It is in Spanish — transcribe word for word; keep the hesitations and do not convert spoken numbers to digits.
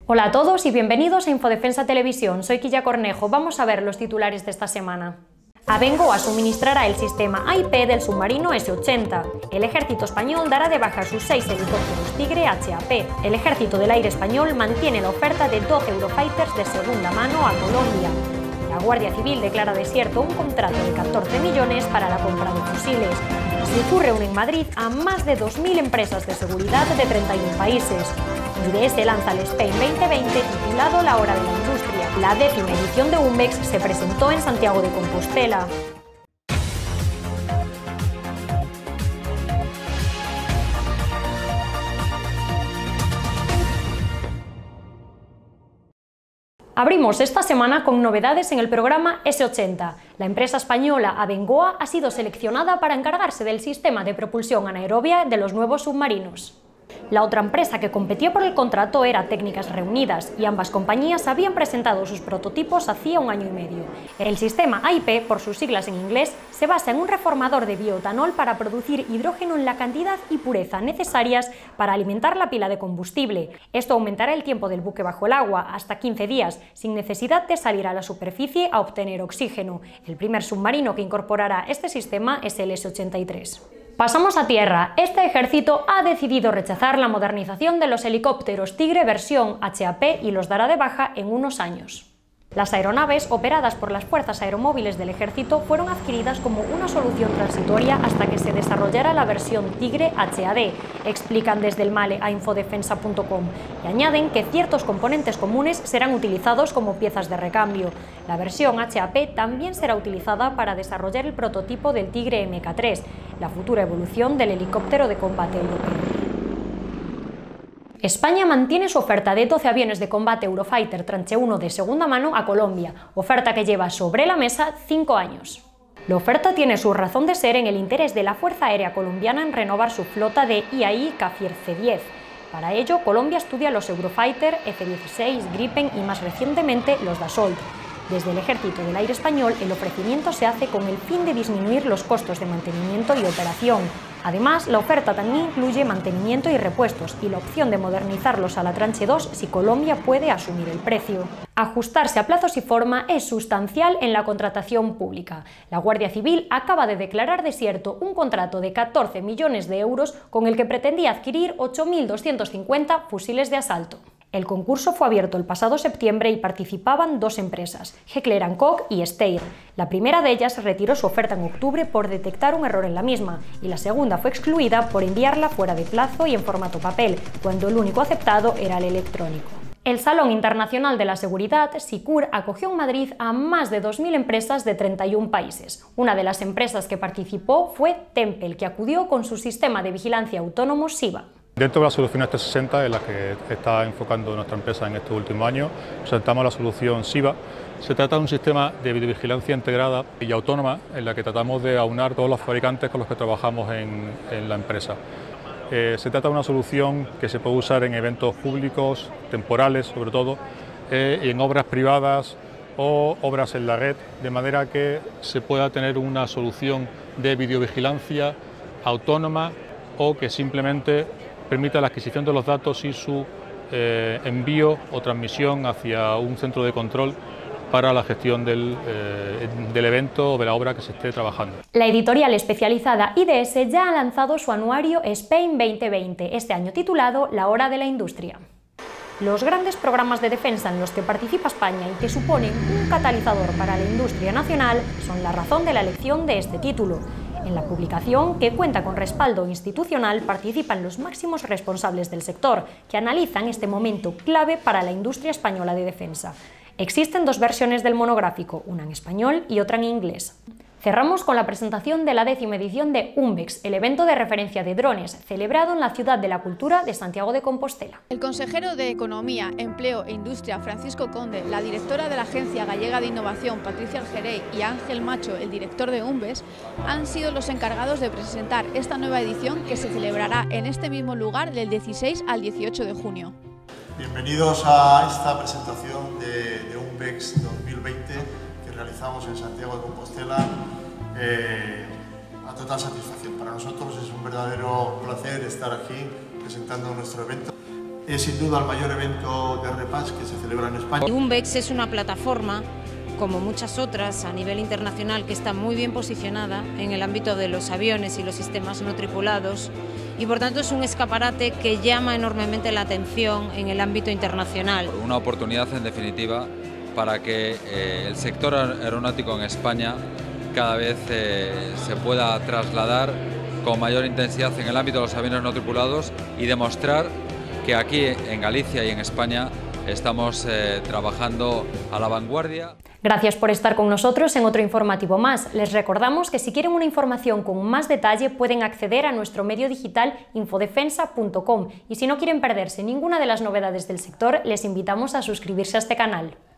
Hola a todos y bienvenidos a Infodefensa Televisión. Soy Quilla Cornejo. Vamos a ver los titulares de esta semana. Abengoa suministrará el sistema A I P del submarino ese ochenta. El ejército español dará de baja sus seis helicópteros Tigre H A P. El ejército del aire español mantiene la oferta de doce Eurofighters de segunda mano a Colombia. La Guardia Civil declara desierto un contrato de catorce millones para la compra de fusiles. Se reúne en Madrid a más de dos mil empresas de seguridad de treinta y un países. I D S lanza el Spain veinte veinte titulado La Hora de la Industria. La décima edición de UNBEX se presentó en Santiago de Compostela. Abrimos esta semana con novedades en el programa ese ochenta. La empresa española Abengoa ha sido seleccionada para encargarse del sistema de propulsión anaerobia de los nuevos submarinos. La otra empresa que competía por el contrato era Técnicas Reunidas y ambas compañías habían presentado sus prototipos hacía un año y medio. El sistema A I P, por sus siglas en inglés, se basa en un reformador de bioetanol para producir hidrógeno en la cantidad y pureza necesarias para alimentar la pila de combustible. Esto aumentará el tiempo del buque bajo el agua hasta quince días, sin necesidad de salir a la superficie a obtener oxígeno. El primer submarino que incorporará este sistema es el ese ochenta y tres. Pasamos a tierra. Este ejército ha decidido rechazar la modernización de los helicópteros Tigre versión H A P y los dará de baja en unos años. Las aeronaves operadas por las fuerzas aeromóviles del ejército fueron adquiridas como una solución transitoria hasta que se desarrollara la versión Tigre H A D, explican desde el Male a infodefensa punto com, y añaden que ciertos componentes comunes serán utilizados como piezas de recambio. La versión H A P también será utilizada para desarrollar el prototipo del Tigre M K tres, la futura evolución del helicóptero de combate europeo. España mantiene su oferta de doce aviones de combate Eurofighter Tranche uno de segunda mano a Colombia, oferta que lleva sobre la mesa cinco años. La oferta tiene su razón de ser en el interés de la Fuerza Aérea Colombiana en renovar su flota de I A I Kafir C diez. Para ello, Colombia estudia los Eurofighter, F dieciséis, Gripen y más recientemente los Dassault. Desde el Ejército del Aire Español, el ofrecimiento se hace con el fin de disminuir los costos de mantenimiento y operación. Además, la oferta también incluye mantenimiento y repuestos y la opción de modernizarlos a la Tranche dos si Colombia puede asumir el precio. Ajustarse a plazos y forma es sustancial en la contratación pública. La Guardia Civil acaba de declarar desierto un contrato de catorce millones de euros con el que pretendía adquirir ocho mil doscientos cincuenta fusiles de asalto. El concurso fue abierto el pasado septiembre y participaban dos empresas, Heckler and Koch y Steyr. La primera de ellas retiró su oferta en octubre por detectar un error en la misma, y la segunda fue excluida por enviarla fuera de plazo y en formato papel, cuando el único aceptado era el electrónico. El Salón Internacional de la Seguridad, SICUR, acogió en Madrid a más de dos mil empresas de treinta y un países. Una de las empresas que participó fue Tempel, que acudió con su sistema de vigilancia autónomo SIVA. Dentro de las soluciones trescientos sesenta en las que está enfocando nuestra empresa en estos últimos años, presentamos la solución SIVA. Se trata de un sistema de videovigilancia integrada y autónoma en la que tratamos de aunar todos los fabricantes con los que trabajamos en, en la empresa. Eh, se trata de una solución que se puede usar en eventos públicos, temporales sobre todo, eh, y en obras privadas o obras en la red, de manera que se pueda tener una solución de videovigilancia autónoma o que simplemente permita la adquisición de los datos y su eh, envío o transmisión hacia un centro de control para la gestión del, eh, del evento o de la obra que se esté trabajando. La editorial especializada I D S ya ha lanzado su anuario Spain veinte veinte, este año titulado La Hora de la Industria. Los grandes programas de defensa en los que participa España y que suponen un catalizador para la industria nacional son la razón de la elección de este título. En la publicación, que cuenta con respaldo institucional, participan los máximos responsables del sector, que analizan este momento clave para la industria española de defensa. Existen dos versiones del monográfico, una en español y otra en inglés. Cerramos con la presentación de la décima edición de UNBEX, el evento de referencia de drones, celebrado en la Ciudad de la Cultura de Santiago de Compostela. El consejero de Economía, Empleo e Industria, Francisco Conde, la directora de la Agencia Gallega de Innovación, Patricia Algerey, y Ángel Macho, el director de UNBEX, han sido los encargados de presentar esta nueva edición que se celebrará en este mismo lugar del dieciséis al dieciocho de junio. Bienvenidos a esta presentación de, de UNBEX dos mil veinte que realizamos en Santiago de Compostela. Eh, a total satisfacción. Para nosotros es un verdadero placer estar aquí presentando nuestro evento es sin duda el mayor evento de repatch que se celebra en España. UNBEX es una plataforma, como muchas otras a nivel internacional, que está muy bien posicionada en el ámbito de los aviones y los sistemas no tripulados, y por tanto es un escaparate que llama enormemente la atención en el ámbito internacional. Una oportunidad, en definitiva, para que eh, el sector aeronáutico en España cada vez eh, se pueda trasladar con mayor intensidad en el ámbito de los aviones no tripulados y demostrar que aquí en Galicia y en España estamos eh, trabajando a la vanguardia. Gracias por estar con nosotros en otro informativo más. Les recordamos que si quieren una información con más detalle pueden acceder a nuestro medio digital infodefensa punto com y si no quieren perderse ninguna de las novedades del sector les invitamos a suscribirse a este canal.